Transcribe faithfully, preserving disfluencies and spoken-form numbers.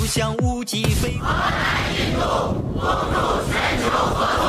像无脊飞。 河南印度，共筑全球合作。